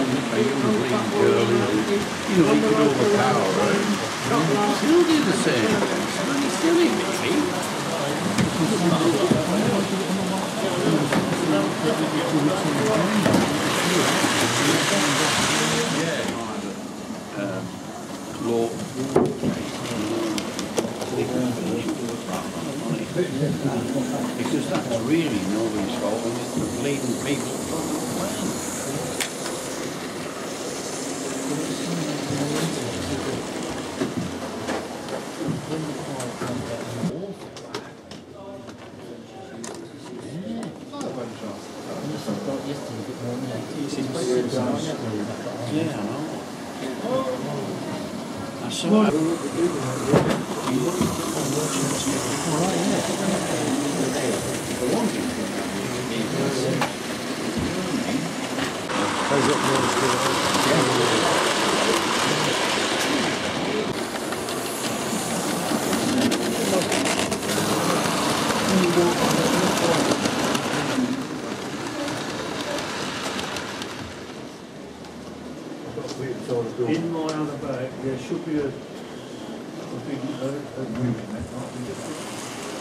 You know, he could overpower her. Still do the same. It's really silly, really. Law. Because that's really nobody's fault, and it's the bleeding people. Yeah, I know. I saw it. In my other bag, there should be a big moving that might be different.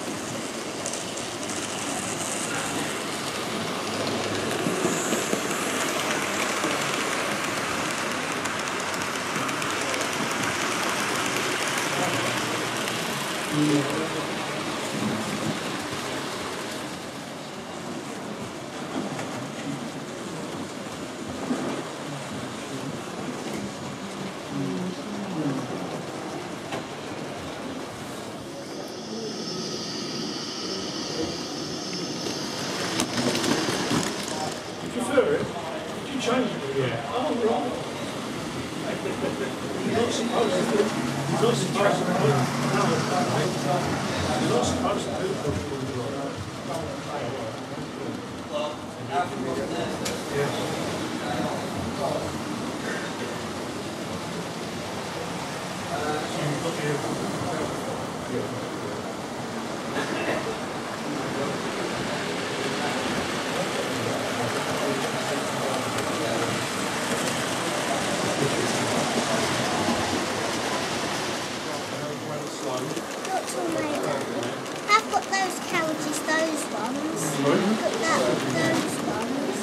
I've got those couches, those ones. Look at those ones.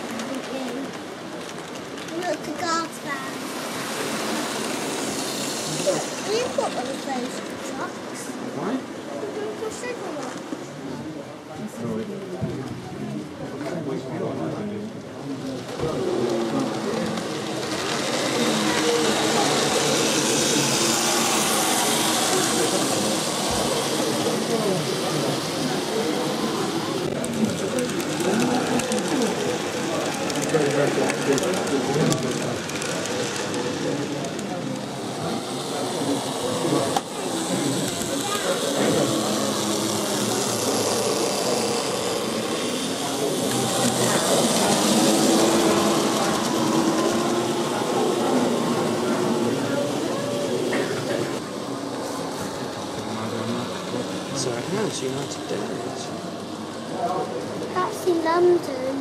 Look, the guard's van. We've got one of those trucks. Why? We've got several ones. So it has United Dairies. That's in London.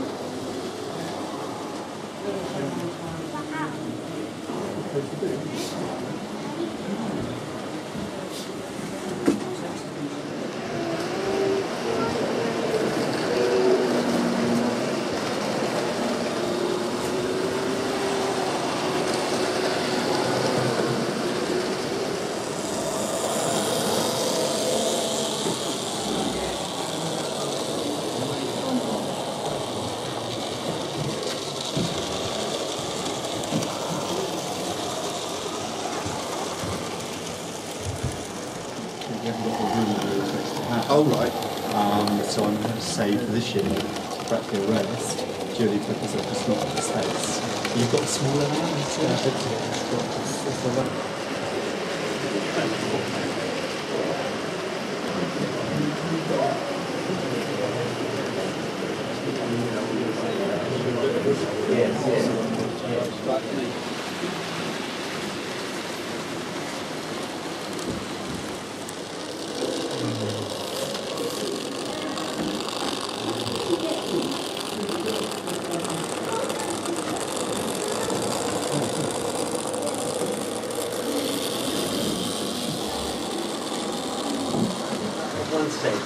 Oh, right. So I'm going to say for this year, Brackley arrest, purely because of the small space. You've got a smaller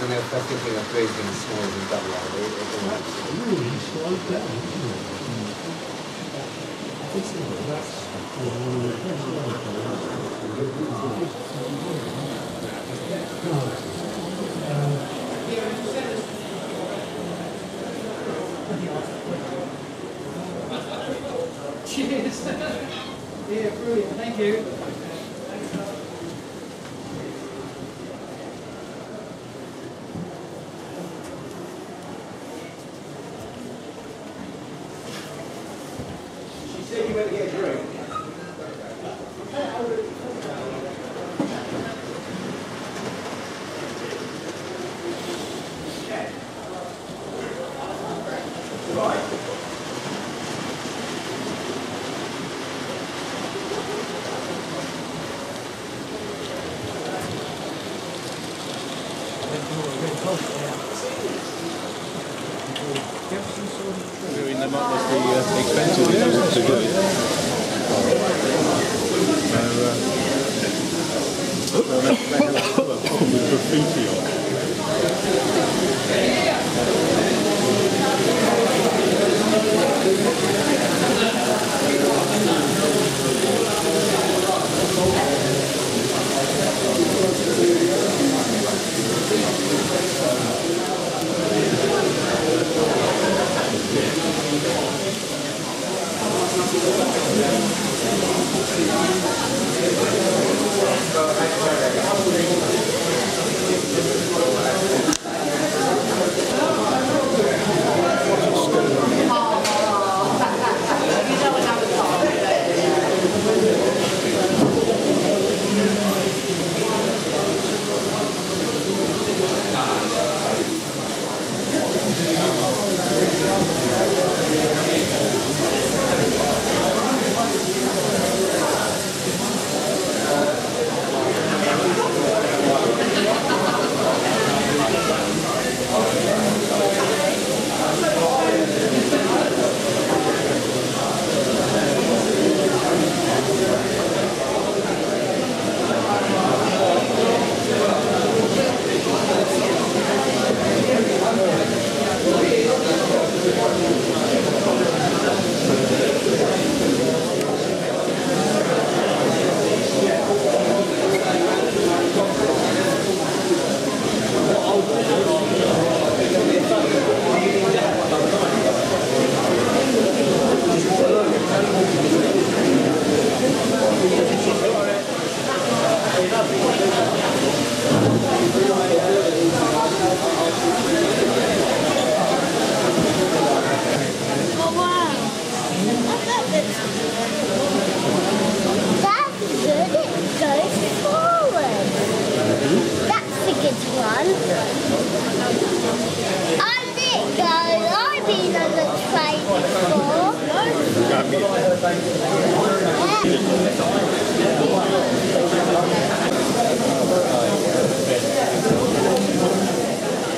I mean, effectively, a big and small and double R. Really slowed down, isn't it? Cheers. Yeah, brilliant. Thank you. She said you better get a drink. Them up as the expensive ones to do. They have a cover with graffiti on.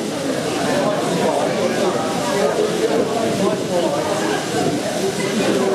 Thank you.